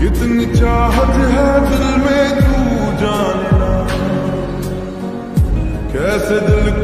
कितनी चाहत है दिल में तू जाने ना, कैसे दिल